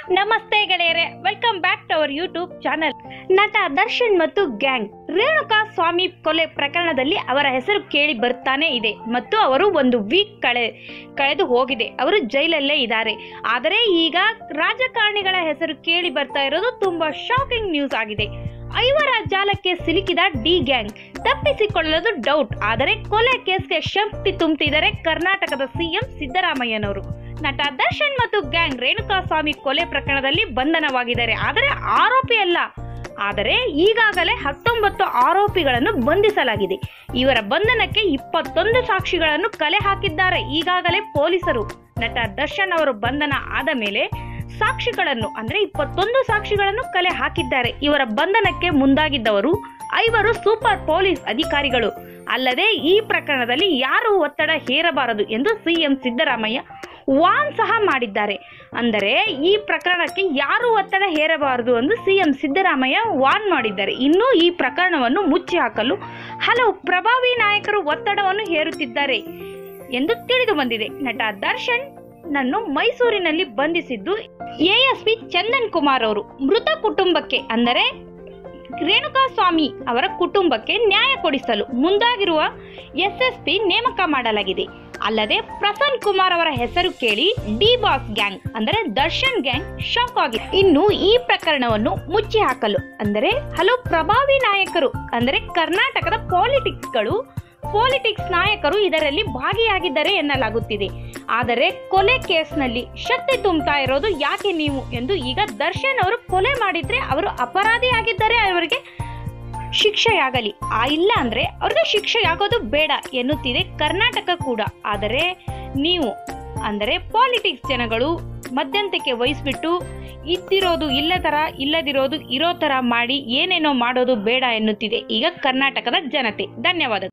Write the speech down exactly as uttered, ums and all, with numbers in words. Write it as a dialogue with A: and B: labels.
A: ನಮಸ್ತೆ ಗೆಳೆಯರೆ, welcome back to our YouTube channel. ನಟ ದರ್ಶನ್ ಮತ್ತು ಗ್ಯಾಂಗ್ ರೇಣುಕಾ ಸ್ವಾಮಿ ಕೊಲೆ ಪ್ರಕರಣದಲ್ಲಿ ಅವರ ಹೆಸರು ಕೇಳಿ ಬರ್ತಾನೆ ಇದೆ ಮತ್ತು ಅವರು ಒಂದು ವೀಕ್ ಕಳೆ ಕಳೆದು ಹೋಗಿದೆ. ಅವರು ಜೈಲಲ್ಲೇ ಇದ್ದಾರೆ. ಆದರೆ ಈಗ ರಾಜಕಾರಣಿಗಳ ಹೆಸರು ಕೇಳಿ ಬರ್ತಾ ಇರೋದು ತುಂಬಾ ಶಾಕಿಂಗ್ ನ್ಯೂಸ್ ಆಗಿದೆ. ಐವರ ಜಾಲಕ್ಕೆ ಸಿಲುಕಿದ ಡಿ ಗ್ಯಾಂಗ್ ತಪ್ಪಿಸಿಕೊಳ್ಳಲು ಡೌಟ್. ಆದರೆ ಕೊಲೆ ಕೇಸ್ಗೆ ಶಕ್ತಿ ತುಂಬುತ್ತಿದ್ದಾರೆ ಕರ್ನಾಟಕದ ಸಿಎಂ ಸಿದ್ದರಾಮಯ್ಯನವರು. ನಟ ದರ್ಶನ್ ಮತ್ತು ಗ್ಯಾಂಗ್ ರೇಣುಕಾ ಸ್ವಾಮಿ ಕೊಲೆ ಪ್ರಕರಣದಲ್ಲಿ ಬಂಧನವಾಗಿದ್ದಾರೆ. ಆದರೆ ಆರೋಪಿ ಅಲ್ಲ. ಆದರೆ ಈಗಾಗಲೇ ಹತ್ತೊಂಬತ್ತು ಆರೋಪಿಗಳನ್ನು ಬಂಧಿಸಲಾಗಿದೆ. ಇವರ ಬಂಧನಕ್ಕೆ ಇಪ್ಪತ್ತೊಂದು ಸಾಕ್ಷಿಗಳನ್ನು ಕಲೆ ಹಾಕಿದ್ದಾರೆ ಈಗಾಗಲೇ ಪೊಲೀಸರು. ನಟ ದರ್ಶನ್ ಅವರು ಬಂಧನ ಆದ ಮೇಲೆ ಸಾಕ್ಷಿಗಳನ್ನು ಅಂದ್ರೆ ಇಪ್ಪತ್ತೊಂದು ಸಾಕ್ಷಿಗಳನ್ನು ಕಲೆ ಹಾಕಿದ್ದಾರೆ. ಇವರ ಬಂಧನಕ್ಕೆ ಮುಂದಾಗಿದ್ದವರು ಐವರು ಸೂಪರ್ ಪೊಲೀಸ್ ಅಧಿಕಾರಿಗಳು. ಅಲ್ಲದೆ ಈ ಪ್ರಕರಣದಲ್ಲಿ ಯಾರು ಒತ್ತಡ ಹೇರಬಾರದು ಎಂದು ಸಿಎಂ ಸಿದ್ದರಾಮಯ್ಯ ವಾನ್ ಸಹ ಮಾಡಿದ್ದಾರೆ. ಅಂದರೆ ಈ ಪ್ರಕರಣಕ್ಕೆ ಯಾರು ಒತ್ತಡ ಹೇರಬಾರದು ಎಂದು ಸಿಎಂ ಸಿದ್ದರಾಮಯ್ಯ ವಾನ್ ಮಾಡಿದ್ದಾರೆ. ಇನ್ನು ಈ ಪ್ರಕರಣವನ್ನು ಮುಚ್ಚಿ ಹಾಕಲು ಹಲವು ಪ್ರಭಾವಿ ನಾಯಕರು ಒತ್ತಡವನ್ನು ಹೇರುತ್ತಿದ್ದಾರೆ ಎಂದು ತಿಳಿದು ಬಂದಿದೆ. ನಟ ದರ್ಶನ್ ನನ್ನು ಮೈಸೂರಿನಲ್ಲಿ ಬಂಧಿಸಿದ್ದು ಎಎಸ್ಪಿ ಚಂದನ್ ಕುಮಾರ್ ಅವರು. ಮೃತ ಕುಟುಂಬಕ್ಕೆ ಅಂದರೆ ರೇಣುಕಾ ಸ್ವಾಮಿ ಅವರ ಕುಟುಂಬಕ್ಕೆ ನ್ಯಾಯ ಕೊಡಿಸಲು ಮುಂದಾಗಿರುವ ಎಸ್ಎಸ್ಪಿ ನೇಮಕ ಮಾಡಲಾಗಿದೆ. ಅಲ್ಲದೆ ಪ್ರಸನ್ನ ಕುಮಾರ್ ಅವರ ಹೆಸರು ಕೇಳಿ ಡಿ ಬಾಸ್ ಗ್ಯಾಂಗ್ ಅಂದರೆ ದರ್ಶನ್ ಗ್ಯಾಂಗ್ ಶಾಕ್ ಆಗಿದೆ. ಇನ್ನು ಈ ಪ್ರಕರಣವನ್ನು ಮುಚ್ಚಿ ಹಾಕಲು ಅಂದರೆ ಹಲವು ಪ್ರಭಾವಿ ನಾಯಕರು ಅಂದರೆ ಕರ್ನಾಟಕದ ಪಾಲಿಟಿಕ್ಸ್ಗಳು ಪಾಲಿಟಿಕ್ಸ್ ನಾಯಕರು ಇದರಲ್ಲಿ ಭಾಗಿಯಾಗಿದ್ದಾರೆ ಎನ್ನಲಾಗುತ್ತಿದೆ. ಆದರೆ ಕೊಲೆ ಕೇಸ್ನಲ್ಲಿ ಶಕ್ತಿ ತುಂಬುತ್ತಾ ಇರೋದು ಯಾಕೆ ನೀವು ಎಂದು ಈಗ ದರ್ಶನ್ ಅವರು ಕೊಲೆ ಮಾಡಿದ್ರೆ ಅವರು ಅಪರಾಧಿಯಾಗಿದ್ದರೆ ಅವರಿಗೆ ಶಿಕ್ಷೆಯಾಗಲಿ, ಆ ಇಲ್ಲ ಅಂದ್ರೆ ಅವ್ರಿಗೆ ಶಿಕ್ಷೆಯಾಗೋದು ಬೇಡ ಎನ್ನುತ್ತಿದೆ ಕರ್ನಾಟಕ ಕೂಡ. ಆದರೆ ನೀವು ಅಂದರೆ ಪಾಲಿಟಿಕ್ಸ್ ಜನಗಳು ಮಧ್ಯಂತಕ್ಕೆ ವಹಿಸ್ಬಿಟ್ಟು ಇದ್ದಿರೋದು ಇಲ್ಲ ತರ ಇಲ್ಲದಿರೋದು ಇರೋ ತರ ಮಾಡಿ ಏನೇನೋ ಮಾಡೋದು ಬೇಡ ಎನ್ನುತ್ತಿದೆ ಈಗ ಕರ್ನಾಟಕದ ಜನತೆ. ಧನ್ಯವಾದ.